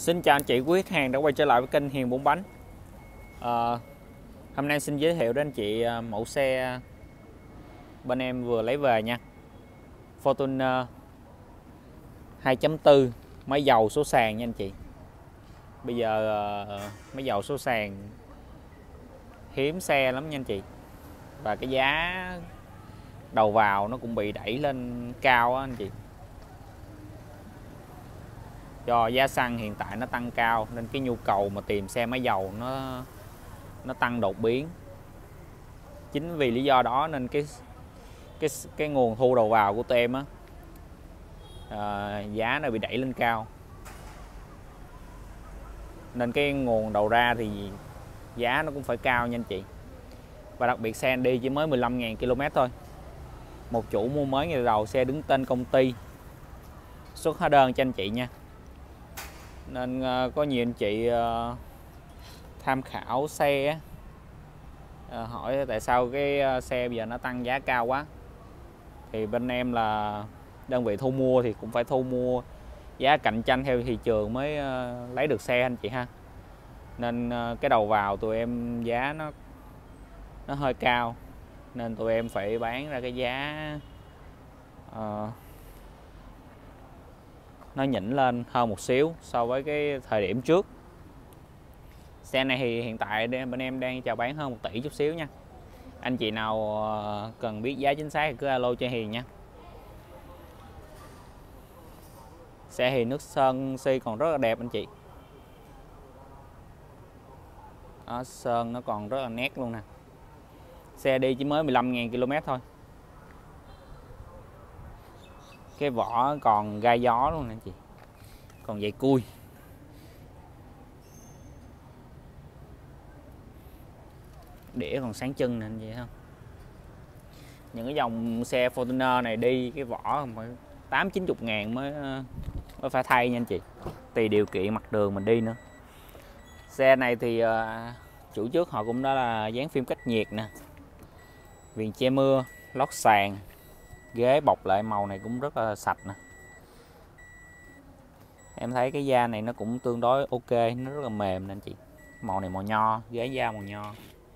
Xin chào anh chị quý khách hàng đã quay trở lại với kênh Hiền Bốn Bánh. Hôm nay xin giới thiệu đến anh chị mẫu xe bên em vừa lấy về nha. Fortuner 2.4 máy dầu số sàn nha anh chị. Bây giờ máy dầu số sàn hiếm xe lắm nha anh chị. Và cái giá đầu vào nó cũng bị đẩy lên cao á anh chị. Do giá xăng hiện tại nó tăng cao nên cái nhu cầu mà tìm xe máy dầu nó tăng đột biến. Chính vì lý do đó nên cái nguồn thu đầu vào của tụi em á, giá nó bị đẩy lên cao. Nên cái nguồn đầu ra thì giá nó cũng phải cao nha anh chị. Và đặc biệt xe đi chỉ mới 15.000 km thôi. Một chủ mua mới ngày đầu, xe đứng tên công ty, xuất hóa đơn cho anh chị nha. Nên có nhiều anh chị tham khảo xe hỏi tại sao cái xe bây giờ nó tăng giá cao quá. Thì bên em là đơn vị thu mua thì cũng phải thu mua giá cạnh tranh theo thị trường mới lấy được xe anh chị ha. Nên cái đầu vào tụi em giá nó hơi cao, nên tụi em phải bán ra cái giá nó nhỉnh lên hơn một xíu so với cái thời điểm trước. Xe này thì hiện tại bên em đang chào bán hơn 1 tỷ chút xíu nha. Anh chị nào cần biết giá chính xác thì cứ alo cho Hiền nha. Xe thì nước sơn si còn rất là đẹp anh chị. Đó, sơn nó còn rất là nét luôn nè. Xe đi chỉ mới 15.000 km thôi. Cái vỏ còn gai gió luôn nè anh chị. Còn dây cui. Đĩa còn sáng chân nè anh chị không? Những cái dòng xe Fortuner này đi cái vỏ phải 8-90 ngàn mới phải thay nha anh chị. Tùy điều kiện mặt đường mình đi nữa. Xe này thì chủ trước họ cũng đã là dán phim cách nhiệt nè, viền che mưa, lót sàn, ghế bọc lại màu này cũng rất là sạch nè. Em thấy cái da này nó cũng tương đối ok, nó rất là mềm nè anh chị. Màu này màu nho, ghế da màu nho.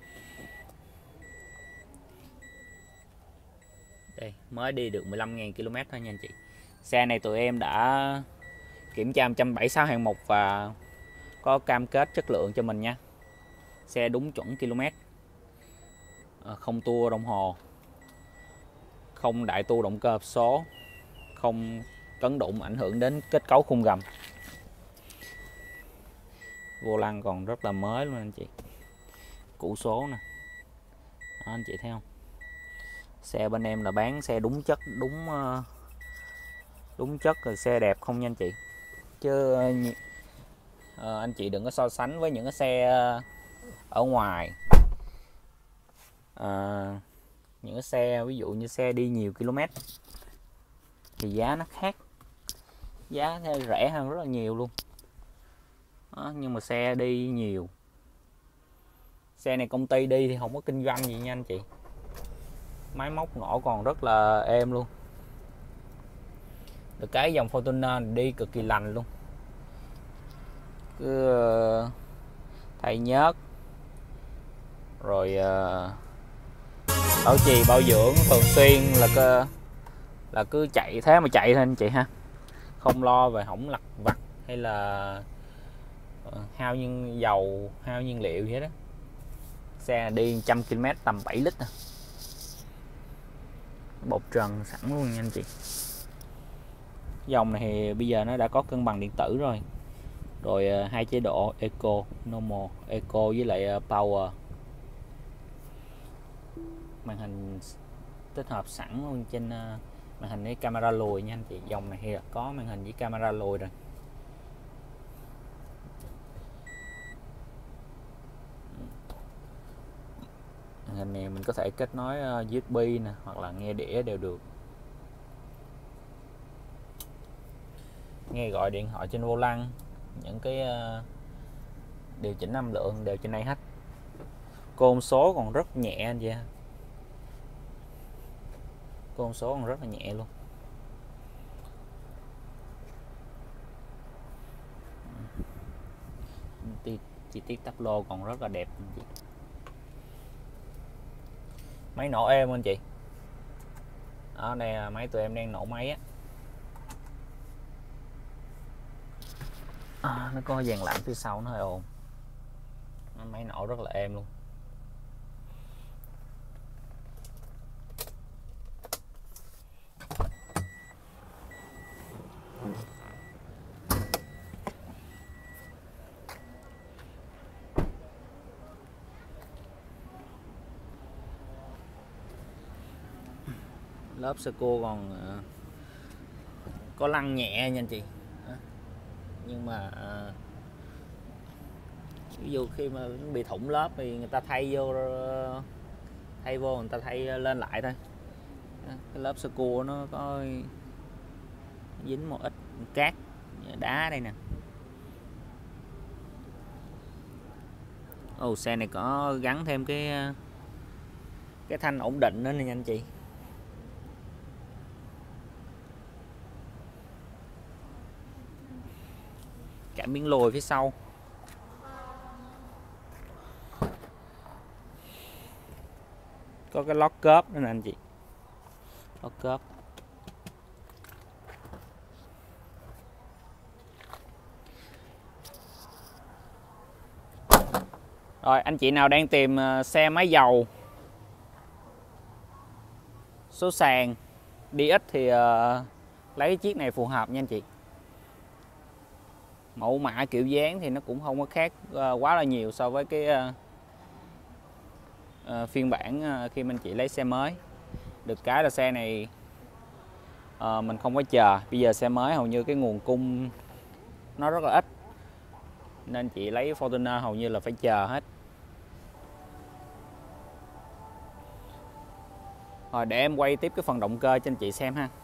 Đây, mới đi được 15.000 km thôi nha anh chị. Xe này tụi em đã kiểm tra 176 hạng mục và có cam kết chất lượng cho mình nha. Xe đúng chuẩn km, không tua đồng hồ, không đại tu động cơ hộp số, không cấn đụng ảnh hưởng đến kết cấu khung gầm. Vô lăng còn rất là mới luôn anh chị. Củ số nè. Đó, anh chị thấy không? Xe bên em là bán xe đúng chất, đúng chất rồi, xe đẹp không nha anh chị. Chứ anh chị đừng có so sánh với những cái xe ở ngoài. Những cái xe ví dụ như xe đi nhiều km thì giá nó khác, giá rẻ hơn rất là nhiều luôn. Đó, nhưng mà xe đi nhiều, xe này công ty đi thì không có kinh doanh gì nha anh chị. Máy móc nổ còn rất là êm luôn. Được cái dòng Fortuner đi cực kỳ lành luôn. Cứ thay nhớt rồi bảo trì bảo dưỡng thường xuyên là cứ chạy thế mà chạy thôi anh chị ha. Không lo về hỏng lặt vặt hay là hao nhiên dầu, hao nhiên liệu gì hết đó. Xe đi 100 km tầm 7 lít à. Bột trần sẵn luôn nha anh chị. Dòng này thì bây giờ nó đã có cân bằng điện tử rồi. Rồi hai chế độ Eco, Normal, Eco với lại Power. Màn hình tích hợp sẵn luôn trên màn hình với camera lùi nha anh chị. Dòng này thì có màn hình với camera lùi rồi. Màn hình này mình có thể kết nối USB nè, hoặc là nghe đĩa đều được. Nghe gọi điện thoại trên vô lăng, những cái điều chỉnh âm lượng đều trên đây hết. Côn số còn rất nhẹ anh chị. Côn số còn rất là nhẹ luôn. chi tiết tắp lô còn rất là đẹp anh chị. Máy nổ êm anh chị. Đó, đây là máy tụi em đang nổ máy á. Nó có dàn lạnh phía sau nó hơi ồn. Máy nổ rất là êm luôn. Lớp sơ cua còn có lăn nhẹ nha anh chị. Nhưng mà ví dụ khi mà bị thủng lớp thì người ta thay vô người ta thay lên lại thôi. Cái lớp sơ cua nó có dính một ít cát đá đây nè. Xe này có gắn thêm cái thanh ổn định nữa nè anh chị. Cảm biến lùi phía sau. Có cái lót cớp nữa nè anh chị. Lót cớp. Rồi anh chị nào đang tìm xe máy dầu số sàn đi ít thì lấy cái chiếc này phù hợp nha anh chị. Mẫu mã kiểu dáng thì nó cũng không có khác quá là nhiều so với cái phiên bản khi anh chị lấy xe mới. Được cái là xe này mình không có chờ. Bây giờ xe mới hầu như cái nguồn cung nó rất là ít, nên chị lấy Fortuner hầu như là phải chờ hết. Rồi để em quay tiếp cái phần động cơ cho anh chị xem ha.